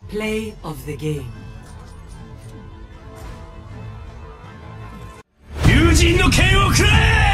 Play of the game. 友人の剣をくらえ。